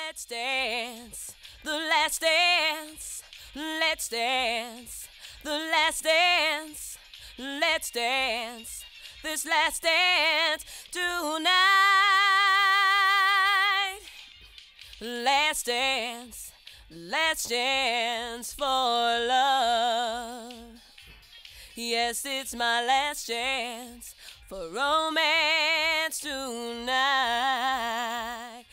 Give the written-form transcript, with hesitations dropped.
Let's dance, the last dance. Let's dance, the last dance. Let's dance, this last dance tonight. Last dance for love. Yes, it's my last chance for romance tonight.